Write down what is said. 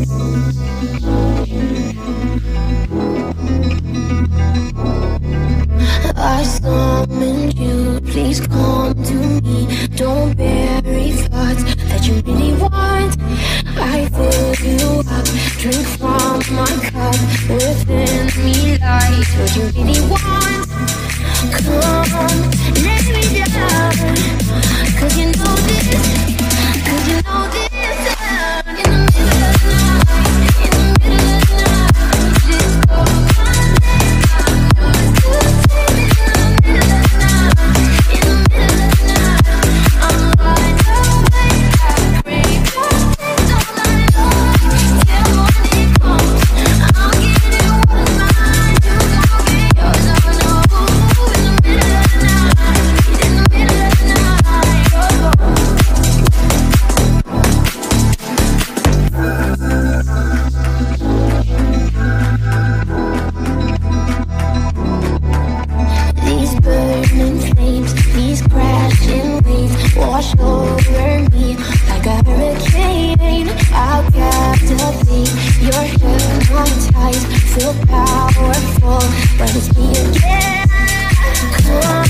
I summoned you, please come to me. Don't bury thoughts that you really want. I fill you up, drink from my cup. Within me lies what you really want. Come, let me down, 'cause you know this, 'cause you know this. In the middle of the night, in the middle of the night, just go my wash over me like a hurricane. I'll captivate, you're hypnotized, feel powerful, but it's me again. Come